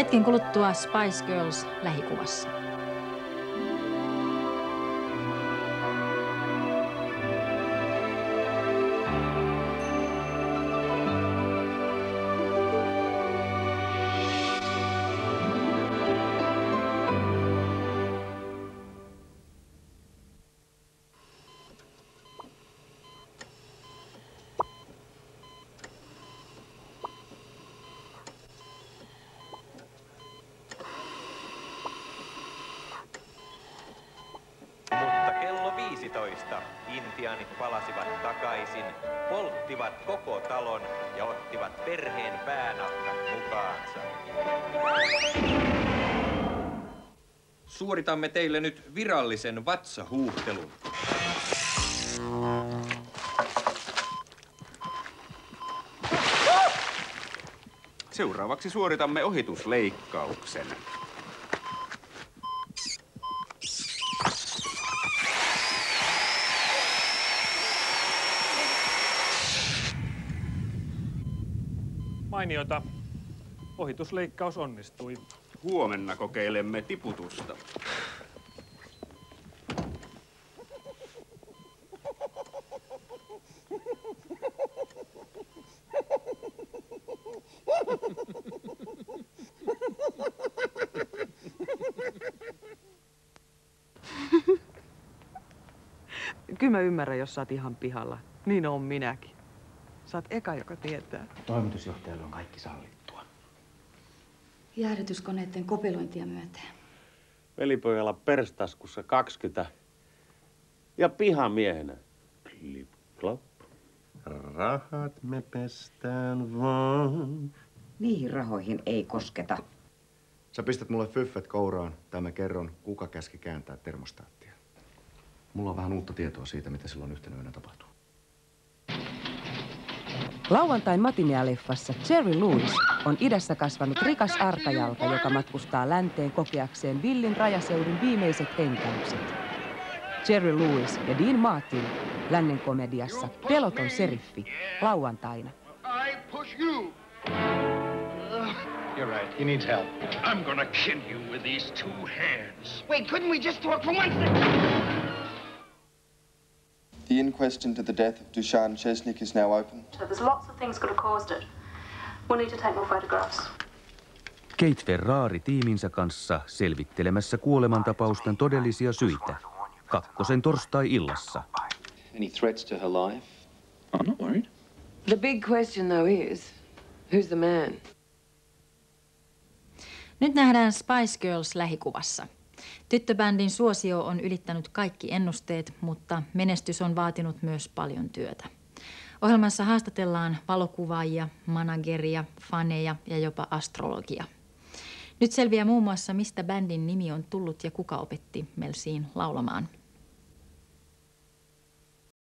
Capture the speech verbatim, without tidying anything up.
Hetken kuluttua Spice Girls lähikuvassa. viisitoista intiaanit palasivat takaisin, polttivat koko talon ja ottivat perheen päänahkat mukaansa. Suoritamme teille nyt virallisen vatsahuuhtelun. Seuraavaksi suoritamme ohitusleikkauksen. Mainiota. Ohitusleikkaus onnistui. Huomenna kokeilemme tiputusta. Kyllä mä ymmärrän, jos sä oot ihan pihalla. Niin on minäkin. Sä oot eka, joka tietää. Toimitusjohtajalle on kaikki sallittua. Jäähdytyskoneiden kopelointia myöten. Velipojalla perstaskussa kaksikymmentä ja pihamiehenä. Klip, klop. Rahat me pestään vaan. Niihin rahoihin ei kosketa. Sä pistät mulle fyffet kouraan, tai mä kerron, kuka käski kääntää termostaattia. Mulla on vähän uutta tietoa siitä, mitä silloin yhtenä yönä tapahtuu. Lauantain matinea-leffassa Jerry Lewis on idässä kasvanut rikas arkajalka, joka matkustaa länteen kokeakseen villin rajaseudun viimeiset henkäykset. Jerry Lewis ja Dean Martin lännen komediassa Peloton seriffi lauantaina. You're right. He needs help. I'm gonna kill you with these two hands. Wait, couldn't we just talk for one second? The inquest into the death of Dusan Chesnik is now open. So there's lots of things could have caused it. We'll need to take more photographs. Kate Ferrari tiiminsä kanssa selvittelemässä kuolemantapausten todellisia syitä. Kakkosen torstai-illassa. Any threats to her life? I'm not worried. The big question though is, who's the man? Nyt nähdään Spice Girls lähikuvassa. Tyttöbändin suosio on ylittänyt kaikki ennusteet, mutta menestys on vaatinut myös paljon työtä. Ohjelmassa haastatellaan valokuvaajia, manageria, faneja ja jopa astrologia. Nyt selviää muun muassa, mistä bändin nimi on tullut ja kuka opetti Melsiin laulamaan.